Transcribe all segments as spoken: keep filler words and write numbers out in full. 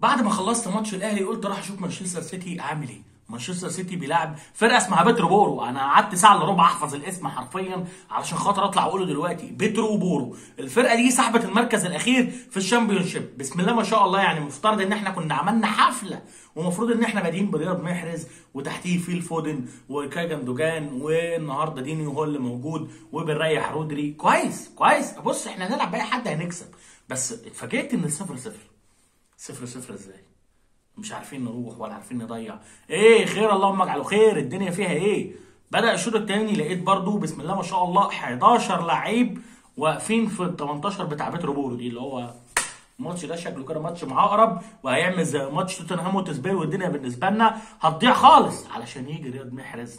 بعد ما خلصت ماتش الاهلي قلت راح اشوف مانشستر سيتي عامل ايه. مانشستر سيتي بيلعب فرقه اسمها بيترو بورو. انا قعدت ساعه الا ربع احفظ الاسم حرفيا علشان خاطر اطلع اقوله دلوقتي. بيترو بورو الفرقه دي صاحبه المركز الاخير في الشامبيونشيب. بسم الله ما شاء الله، يعني مفترض ان احنا كنا عملنا حفله، ومفروض ان احنا بادئين برياض محرز وتحتيه فيل فودن وكاي جندوجان، والنهارده دينيو هو اللي موجود، وبنريح رودري. كويس كويس. بص احنا هنلعب باي حد هنكسب، بس اتفاجئت ان الصفر صفر. صفر صفر ازاي؟ مش عارفين نروح ولا عارفين نضيع. ايه خير اللهم اجعله خير، الدنيا فيها ايه؟ بدأ الشوط الثاني لقيت برضو بسم الله ما شاء الله حداشر لعيب واقفين في ال تمنتاشر بتاع بيترو بورو دي، اللي هو الماتش ده شكله كده ماتش معقرب وهيعمل زي ماتش توتنهام وتسبيل، والدنيا بالنسبه لنا هتضيع خالص علشان يجي رياض محرز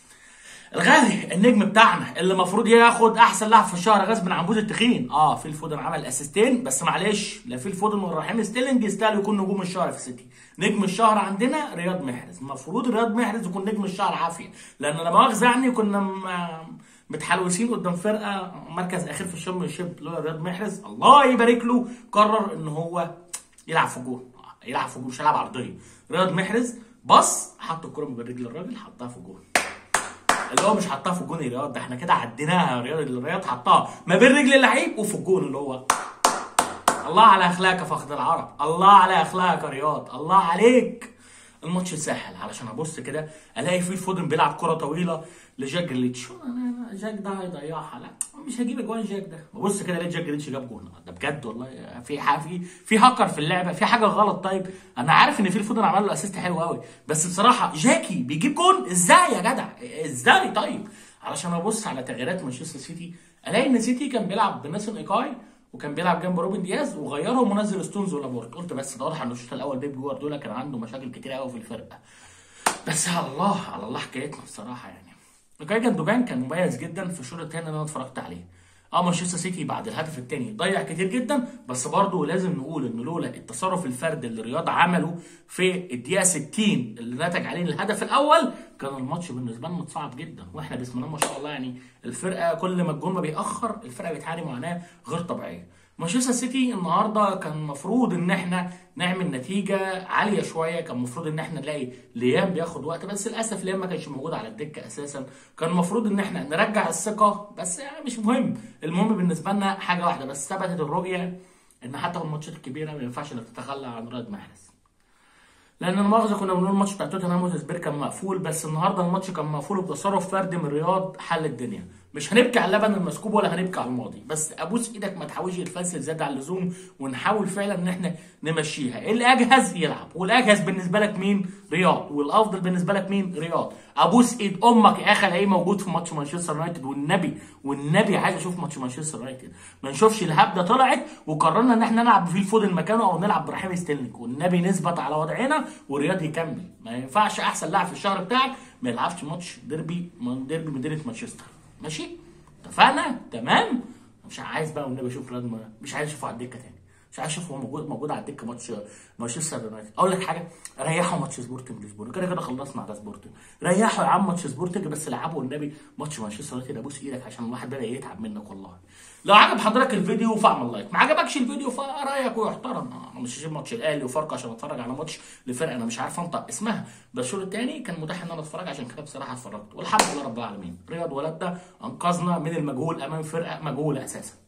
الغالي النجم بتاعنا اللي المفروض ياخد احسن لاعب في الشهر غصب عن بوز التخين. اه فيل فودن عمل اسيستين، بس معلش لا فيل فودن ولا رحيم ستيرلينج يستاهلوا يكون نجوم الشهر في السيتي. نجم الشهر عندنا رياض محرز. المفروض رياض محرز يكون نجم الشهر عافيه، لان لا مؤاخذه يعني كنا متحلوسين قدام فرقه مركز اخير في الشامبيونشيب لولا رياض محرز الله يبارك له قرر ان هو يلعب في جول. يلعب في جول مش هيلعب عرضيه. رياض محرز بص حط الكره من رجل الراجل حطها في جول، اللي هو مش حطها في الجون يا رياض، ده احنا كده عديناها. رياض الرياض حطها ما بين رجل اللعيب وفي الجون، اللي هو الله على اخلاقك يا فخر العرب، الله على اخلاقك يا رياض، الله عليك. الماتش سهل علشان ابص كده الاقي فيه فودن بيلعب كره طويله لجاك جريتش. جاك ده هيضيعها، لا مش هجيب اجوان جاك ده. ببص كده لقيت جاك جريتش جاب جون. ده بجد والله في في في هاكر في اللعبه، في حاجه غلط. طيب انا عارف ان في فودن عمل له اسيست حلو قوي، بس بصراحه جاكي بيجيب جون ازاي يا جدع؟ ازاي؟ طيب علشان ابص على تغييرات مانشستر سيتي الاقي ان سيتي كان بيلعب بناسون ايكاي وكان بيلعب جنب روبن دياز وغيرهم ونزل ستونز ولابورت. قلت بس ده واضح ان الشوط الاول بيب جوارديولا كان عنده مشاكل كتير قوي في الفرقه. بس على الله على الله حكايتنا بصراحه. يعني كاي جندوجان كان مميز جدا في الشوط الثاني اللي انا اتفرجت عليه. اه مانشستر سيتي بعد الهدف الثاني ضيع كتير جدا، بس برضه لازم نقول ان لولا التصرف الفردي اللي رياض عمله في الدقيقه ستين اللي نتج عليه الهدف الاول كان الماتش بالنسبه لنا صعب جدا. واحنا بسم الله ما شاء الله يعني الفرقه كل ما الجون ما بيأخر الفرقه بتعاني معاناه غير طبيعيه. مانشستر سيتي النهارده كان المفروض ان احنا نعمل نتيجه عاليه شويه، كان المفروض ان احنا نلاقي ليام بياخد وقت، بس للاسف ليام ما كانش موجود على الدكه اساسا. كان المفروض ان احنا نرجع الثقه، بس يعني مش مهم. المهم بالنسبه لنا حاجه واحده بس، ثبتت الرؤيه ان حتى في الماتشات الكبيره ما ينفعش انك تتخلى عن رياض محرز. لان المؤاخذه كنا بنقول الماتش بتاع توتنهام وتسبير كان مقفول، بس النهارده الماتش كان مقفول بتصرف فردي من رياض حل الدنيا. مش هنبكي على اللبن المسكوب ولا هنبكي على الماضي، بس ابوس ايدك ما تحاولش تفلسف زياده عن اللزوم، ونحاول فعلا ان احنا نمشيها. الاجهز يلعب، والاجهز بالنسبه لك مين؟ رياض. والافضل بالنسبه لك مين؟ رياض. ابوس ايد امك يا اخي الاقيه موجود في ماتش مانشستر يونايتد، والنبي والنبي عايز اشوف ماتش مانشستر يونايتد ما نشوفش الهبده طلعت وقررنا ان احنا نلعب بفيل فودن مكانه او نلعب برحيم ستيرلينج، والنبي نثبت على وضعنا ورياض يكمل. ما ينفعش احسن لاعب في الشهر بتاعك ما يلعبش ماتش ديربي من ديربي مدينه مانشستر. ماشي؟ اتفقنا؟ تمام؟ مش عايز بقى والنبي اشوف رياض، مش عايز اشوفه على الدكه تاني. مش عايز اشوفه موجود موجود على الدكه ماتش مانشستر يونايتد. اقول لك حاجه، ريحوا ماتش سبورتنج لشبونه، كده كده خلصنا على سبورتنج. ريحوا يا عم ماتش سبورتنج، بس العبوا والنبي ماتش مانشستر يونايتد. ابوس ايدك عشان الواحد بدا يتعب منك والله. لو عجب حضرتك الفيديو فاعمل لايك، ما عجبكش الفيديو فرايك ويحترم. انا مش هجيب ماتش الاهلي وفاركو عشان اتفرج على ماتش لفرقه انا مش عارف انطق اسمها، بس الشوط الثاني كان متاح ان انا اتفرج، عشان كده بصراحه اتفرجت والحمد لله رب العالمين. رياض ولد ده انقذنا من المجهول امام فرقه مجهوله اساسا.